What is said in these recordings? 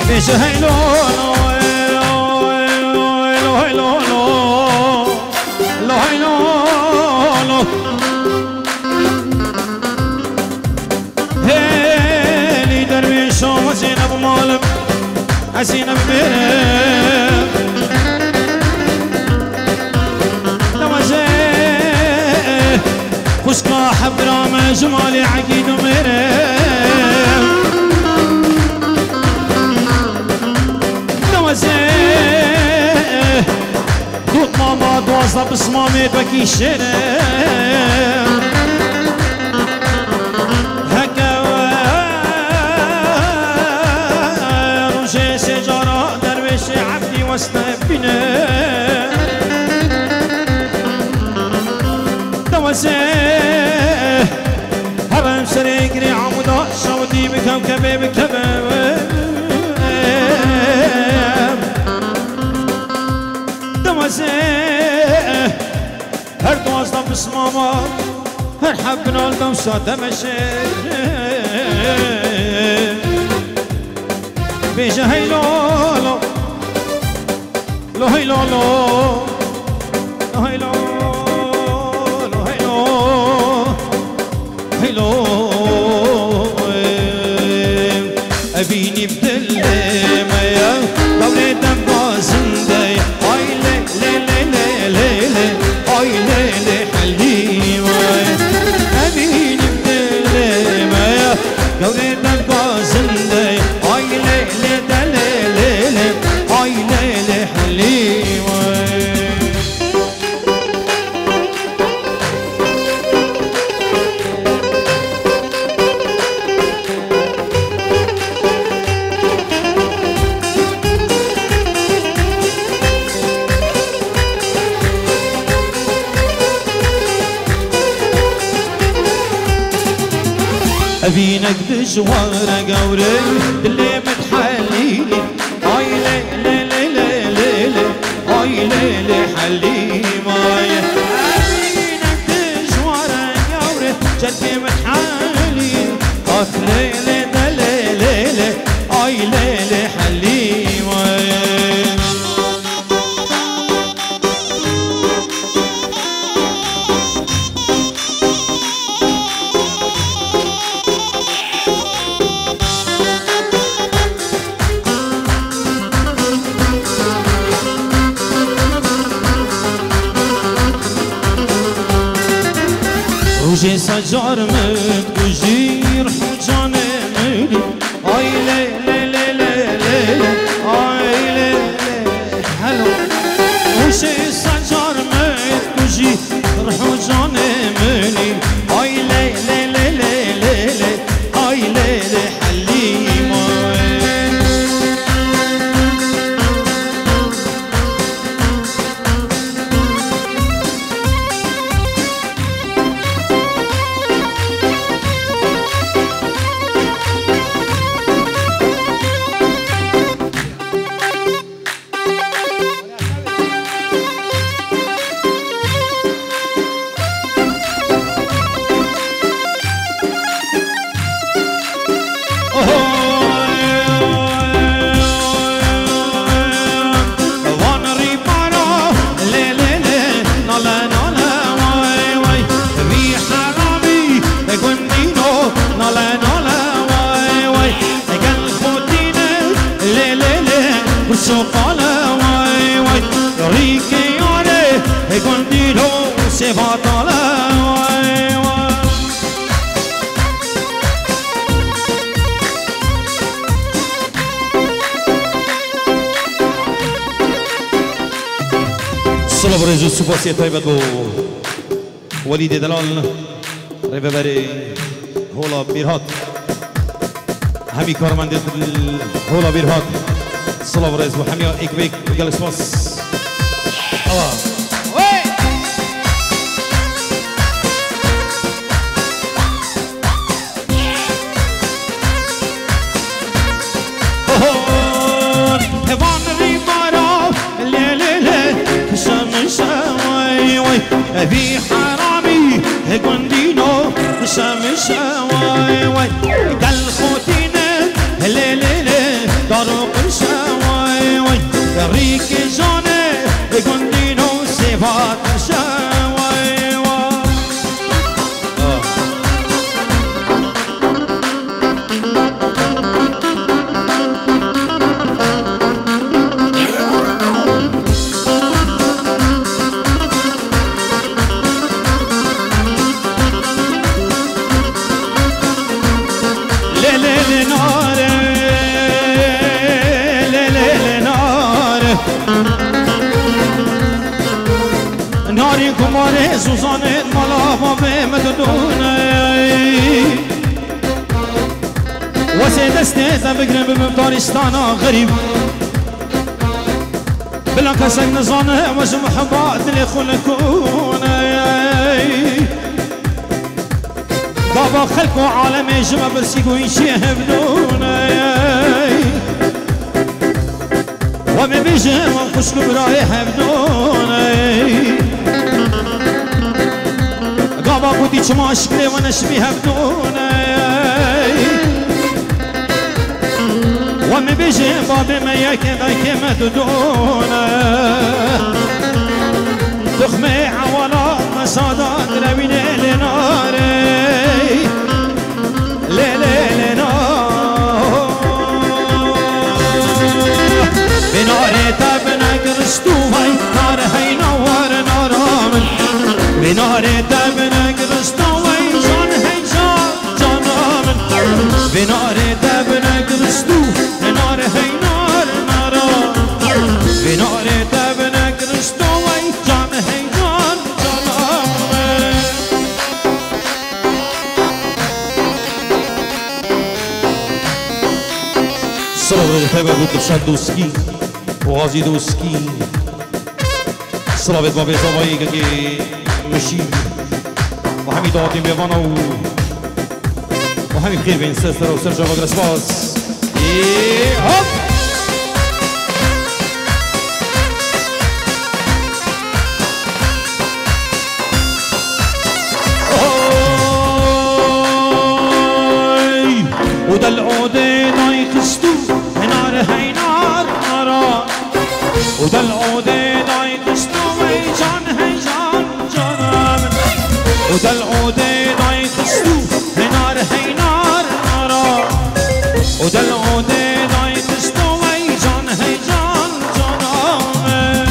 بيش هيلو هيلو هيلو هيلو هيلي درويش وزين ابو مالم حسين ابو ميرم دوزيه خشقا حبرام جمالي عقيد وميرم دوزيه دوت ماما دوازده بصمامي بكي شرم هكا روجي سجارة درويشي عبدي واستبينا دوزيه هبم سريقري عمودا شودي بكوكبي بكبب دوزيه هر دوازده بسماما هر حبنا الدوسة دمشي بيجا هيلو لو هيلو لو هيلو هيلو أبيني بدلما يا دولي دم زندي أي لي لي لي لي لي أي لي لي حليمة أبيني بدلما يا دولي دم زندي أي لي لي لي لي أي لي لي حليمة أبينك بجوارة قوري اللي متحليلي أي لي لي لي لي لي لي أي لي لي حليمة أبينك بجوارة قوري جدي متحليلي أخ لي لي لي لي لي أي لي لي حليمة روجي سجار متجير حجان ملي اي لي لي لي لي لي اي لي لي حلو روجي سجار متجير حجان ملي اي لي لي لي لي لي اي لي لي حليمه سوقالا واي واي ريكي عليه كونديلو سباطالا واي واي صلوا برجو سوباسي طيبة بو وليد دلال ريفبري هولا بيرهات همي كارماندي هولا بيرهات صلاة ورز وحمية إكبيك وجالس مص الله وي هون هبان ريمارا لي لي لي كشمشة وي وي أبي حرامي هكوندينو كشمشة وي وي قال خوتينا لي لي لي دارو سوزانت مالا بابه مددونه واسه دسته بگرم ببم دارستانا غریب بلا کسک نزانه وش محبات دل خلکونه بابا خلق و عالم جمع برسی گوین چیه بدونه و می بیجم و خوشکو برای هبدونه بابا بودی چما اشکلی و نشمی هبدونه و می بیجم بابی میک دای که مددونه دخمه عوالا مسادات روینه لناره بناره تبنه گرستو وای نار هی نوار نارامن بناره تبنه گرستو وای جان هی جان جانامن بناره تبنه گرستو نار هی نار نارامن بناره تبنه گرستو وای جان هی جان جانامن صلاة الفبا بود بسد دوسکی وغازی دوسکی صلاة بابی زبایی که مشی و همی دادیم بیوانا و همی بخیر بین سستر و سرجا و گرسباز هاپ و دل عوده نای خستو هنار هینار نارا و دل عوده نای خستو وی جان هی جان جانم و دل عوده نای خستو هنار هینار نارا و دل عوده نای خستو وی جان هی جان جانم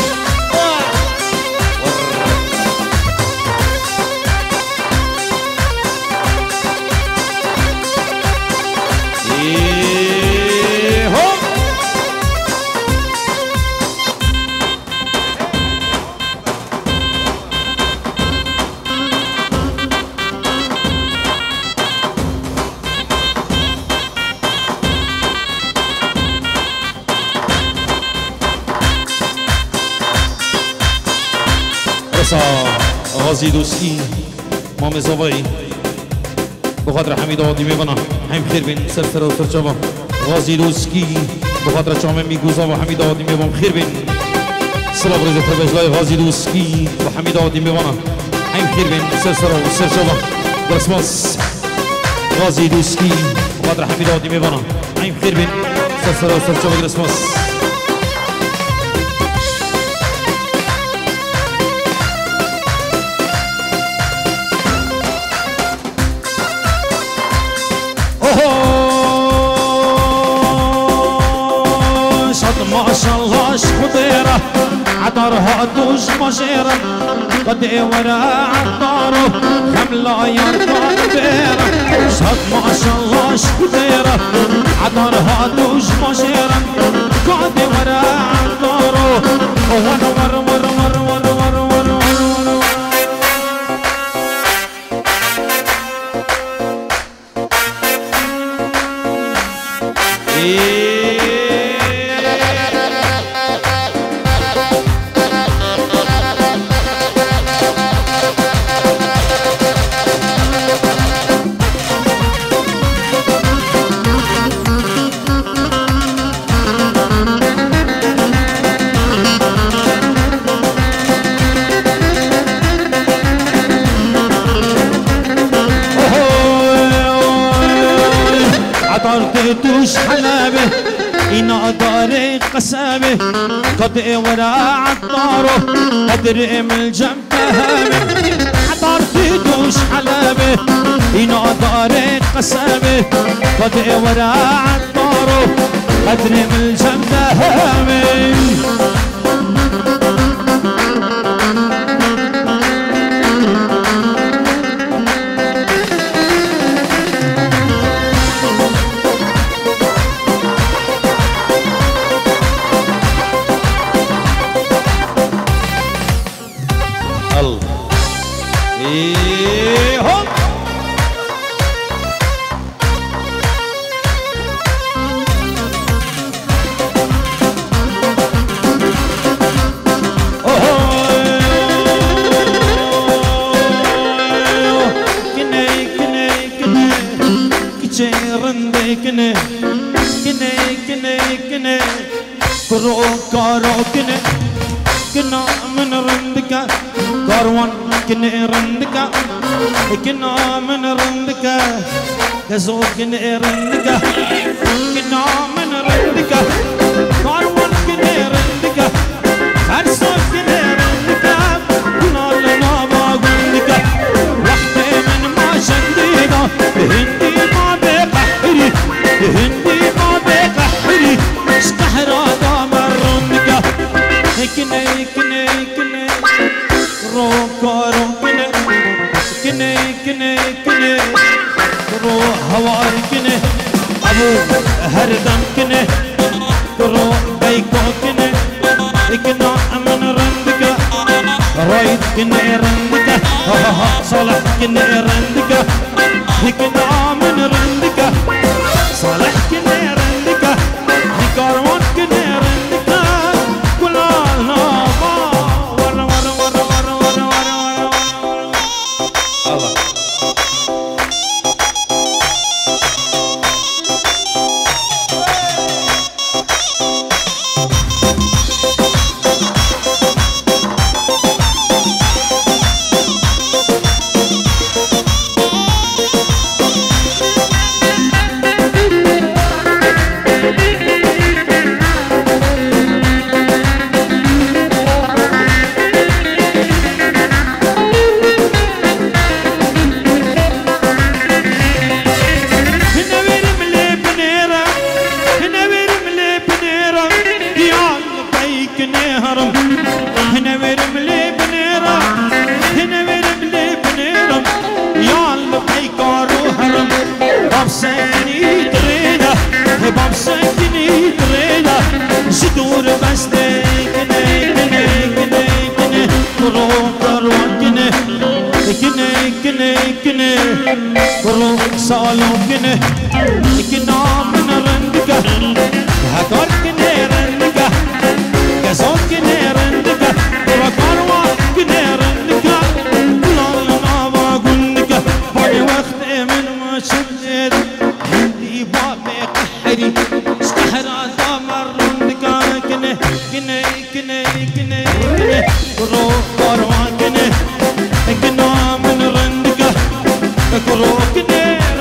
غازی دوسکی مام زوایی بخاطر حمید آدی میبنا هم خیر بین سرسر و سرچابا غازی دوسکی بخاطر چامه میگوزا و حمید آدی میبام خیر بین صلاح برزه پربجلای غازی دوسکی و حمید آدی میبنا هم خیر بین سرسر و سرچابا برسماس غازی دوسکی بخاطر حمید آدی میبنا هم خیر بین سرسر و سرچابا برسماس ماشالله خضيره عطرها دوج مجيره قد ورا عطاره خملا يرضى بيره صد ماشالله خضيره عطرها دوج مجيره قد ورا عطاره ور ور ور ور ور ور ور ور توش حلابه إنا داري قسامه قد ورا عطاره قدر من الجنب تهامه عطارتي توش حلابه إنا داري قسامه قد ورا عطاره قدر من الجنب تهامه كني كني كني كرو كارو كني كنا من رندك كاروان كني رندك كنا من رندك كزو كني رندك كنا من رندك كاروان كني رندك هرسو كني رندك كنا لنا ما قندك وحدة من ما شندينا هندي ما بقحري هندي ما بقحري اشتحرا دامر رندك كني كني كني روكا روكني كني كني كني رو هوار كني ابو هردم كني رو بيكو كني كنا من رندك رايد كني رندك صالح كني رندك كنا من رندك صالح كني رندك كاروان كني رندك كلنا ورا ورا ورا ورا ورا ورا الله سالو كنه كنا من رندك هكار كنه رندك كزون كنه رندك وكاروا كنه رندك لا ما بقولك باي وقت من ما شدت عندي باب قحري استحرا دمر رندك كنه كنه كنه كنه كرو كاروا كنه كنا من رندك كرو كنه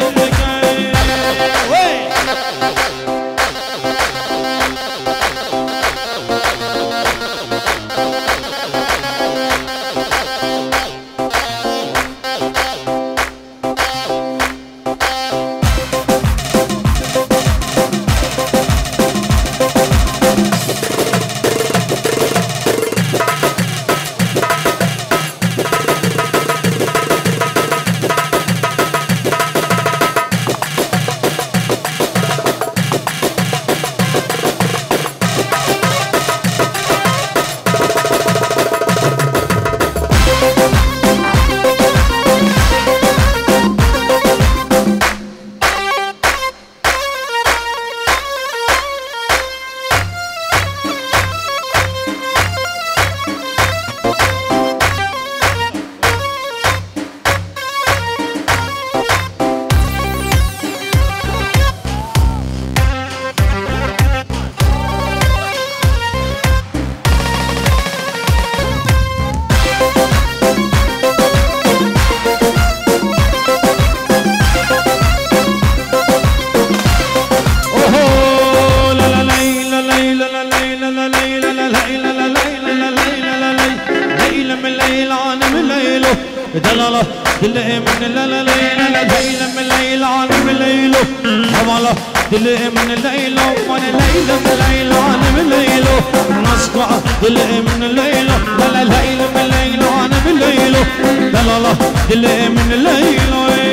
دلاله دلي من الليل ليل من الليل عالم الليل حواله دلي من الليل من الليل من الليل عالم الليل نسقع دلي من الليل لا ليل من الليل عالم الليل دلاله دلي من الليل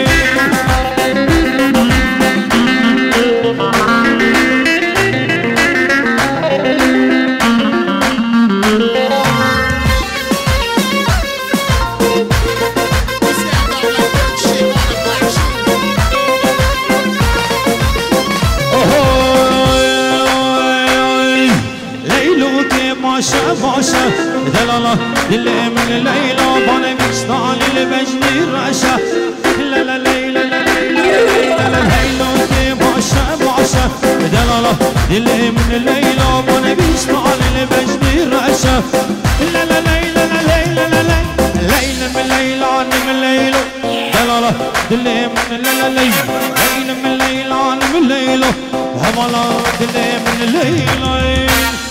باشا دلاله دلي من الليل وانا مشتاق للمجد رشا لا لا لا لا لا لا لا لا لا لا باشا باشا راسه دلاله دل من الليلة وانا بيسمع للبجد راسه لا لا ليلة لا ليلة لا ليلة ليلة من الليلة عن من الليلة دلاله دل من الليلة ليلة من الليلة عن من الليلة هملا دل من الليلة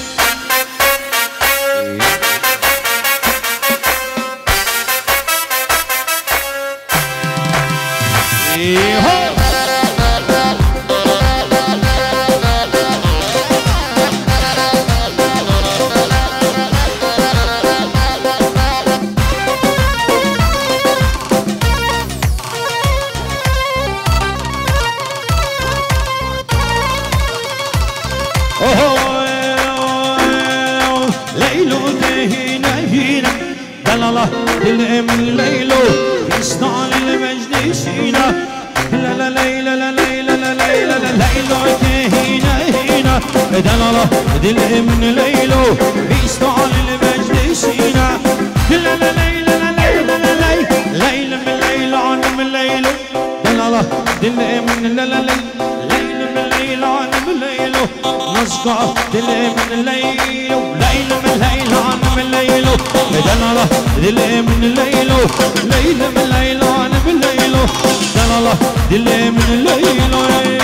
دل من الليلو يصنع للمجد سينا لا لا ليلة لا ليلة لا ليلة لا ليلو هنا هنا دلاله دل من الليلو يصنع للمجد سينا لا لا ليلة لا ليلة لا ليلة ليلة من الليل عن من الليلو دلاله دل من لا لا ليلة من الليل عن من الليلو نصقع دل من الليلو ليلة من الليل عن من الليلو دلاله دل من الليلو ليلة من الليل عن من الليلو دلاله دل من الليلو